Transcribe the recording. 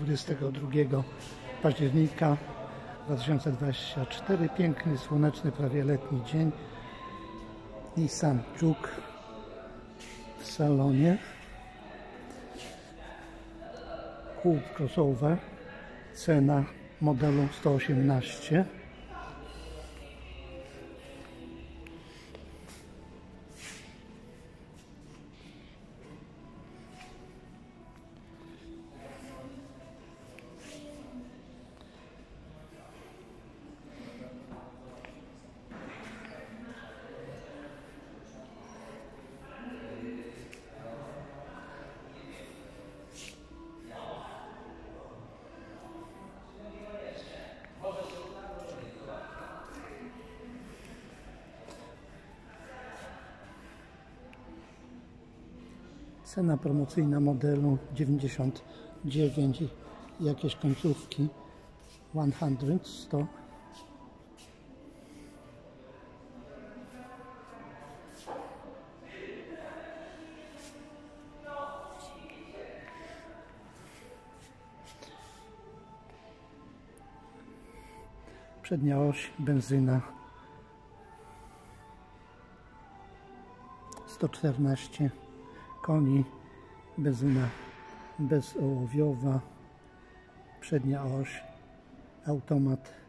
22 października 2024. Piękny, słoneczny, prawie letni dzień. Nissan Juke w salonie. Coupe crossover. Cena modelu 118. Cena promocyjna modelu 99 i jakieś końcówki 100. Przednia oś, benzyna 114 koni, benzyna bezołowiowa, przednia oś, automat